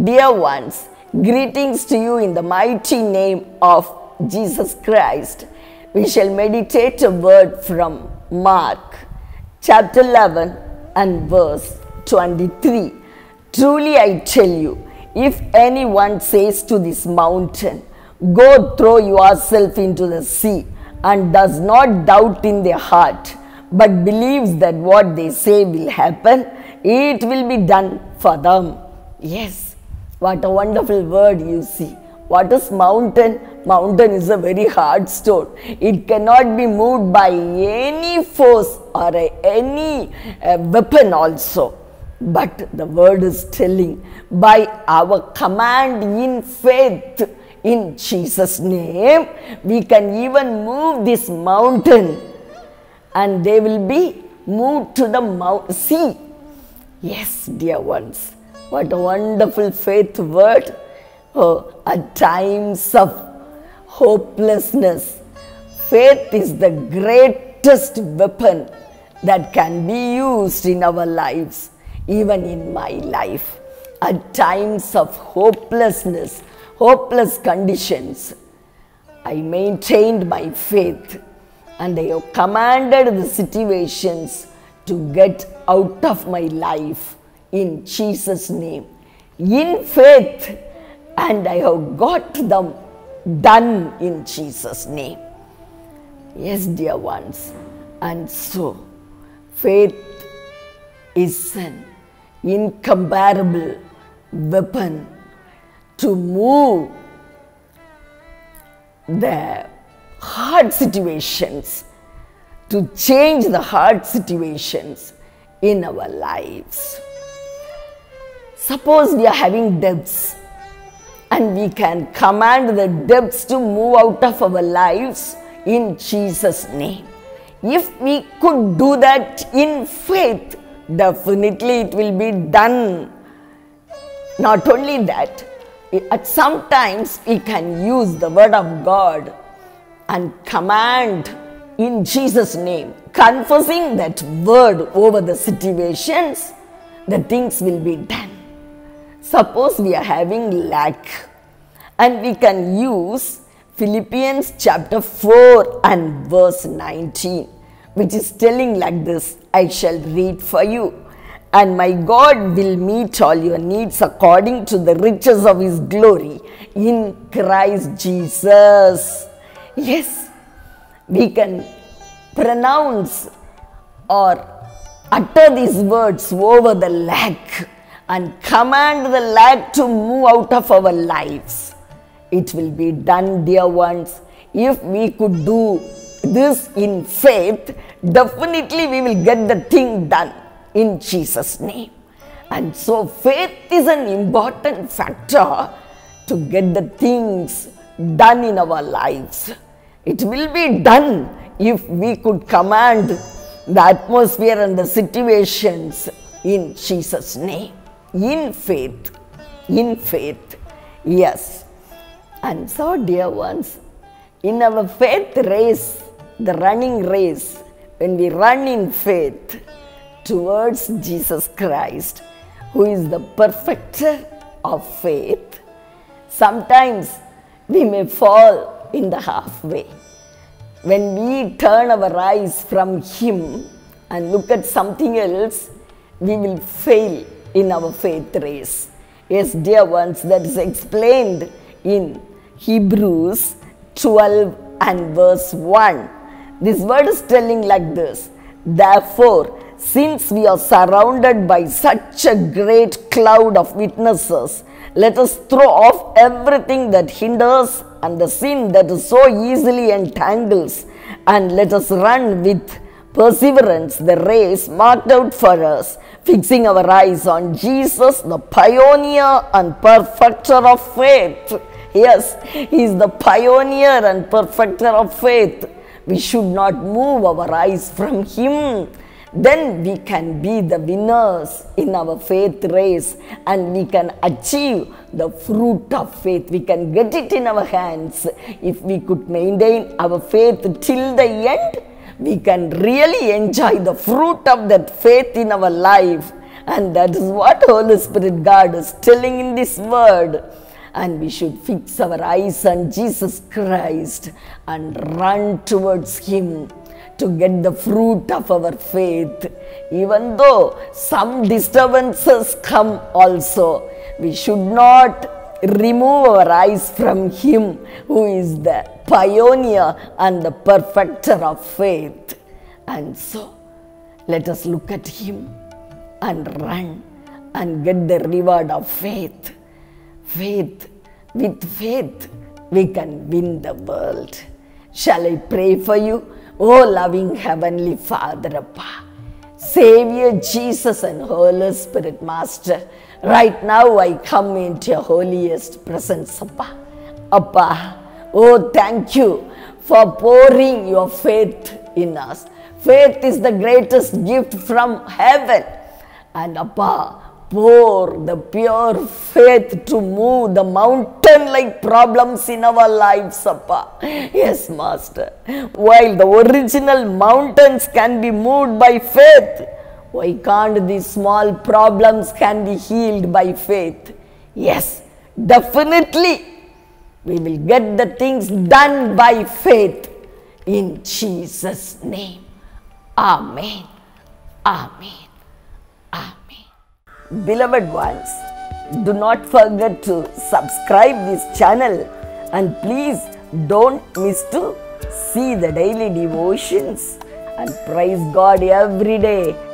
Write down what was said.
Dear ones, greetings to you in the mighty name of Jesus Christ. We shall meditate a word from Mark chapter 11 and verse 23. Truly I tell you, if anyone says to this mountain, go throw yourself into the sea, and does not doubt in their heart, but believes that what they say will happen, it will be done for them. Yes, what a wonderful word you see. What is mountain? Mountain is a very hard stone. It cannot be moved by any force or any weapon also. But the word is telling, by our command in faith in Jesus' name, we can even move this mountain and they will be moved to the sea. Yes, dear ones, what a wonderful faith word. Oh, at times of hopelessness, faith is the greatest weapon that can be used in our lives, even in my life. At times of hopelessness, hopeless conditions, I maintained my faith and I have commanded the situations to get out of my life in Jesus' name. In faith, and I have got them done in Jesus' name. Yes, dear ones. And so, faith is an incomparable weapon to move the hard situations, to change the hard situations in our lives. Suppose we are having debts, and we can command the debts to move out of our lives in Jesus' name. If we could do that in faith, definitely it will be done. Not only that, at some times we can use the word of God and command in Jesus' name, confessing that word over the situations, the things will be done. Suppose we are having lack, and we can use Philippians chapter 4 and verse 19, which is telling like this. I shall read for you. And my God will meet all your needs according to the riches of his glory in Christ Jesus. Yes, we can pronounce or utter these words over the lack and command the lack to move out of our lives. It will be done, dear ones. If we could do this in faith, definitely we will get the thing done in Jesus' name. And so faith is an important factor to get the things done in our lives. It will be done if we could command the atmosphere and the situations in Jesus' name. In faith, yes. And so, dear ones, in our faith race, the running race, when we run in faith towards Jesus Christ, who is the perfecter of faith, sometimes we may fall in the halfway. When we turn our eyes from him and look at something else, we will fail in our faith race. Yes, dear ones, that is explained in Hebrews 12 and verse 1. This word is telling like this. Therefore, since we are surrounded by such a great cloud of witnesses, let us throw off everything that hinders and the sin that so easily entangles, and let us run with perseverance the race marked out for us, fixing our eyes on Jesus, the pioneer and perfecter of faith. Yes, he is the pioneer and perfecter of faith. We should not move our eyes from him. Then we can be the winners in our faith race, and we can achieve the fruit of faith. We can get it in our hands. If we could maintain our faith till the end, we can really enjoy the fruit of that faith in our life And that is what Holy Spirit God is telling in this word. And we should fix our eyes on Jesus Christ and run towards Him to get the fruit of our faith. Even though some disturbances come also, we should not remove our eyes from Him who is the pioneer and the perfecter of faith. And so, let us look at Him and run and get the reward of faith. Faith, with faith, we can win the world. Shall I pray for you? Oh, loving Heavenly Father, Appa, Savior Jesus and Holy Spirit Master, right now I come into your holiest presence, Appa. Appa, oh, thank you for pouring your faith in us. Faith is the greatest gift from heaven. And Appa, pour the pure faith to move the mountain-like problems in our lives, Appa. Yes, Master. While the original mountains can be moved by faith, why can't these small problems can be healed by faith? Yes, definitely. We will get the things done by faith. In Jesus' name. Amen. Amen. Amen. Beloved ones, do not forget to subscribe this channel and please don't miss to see the daily devotions and praise God every day.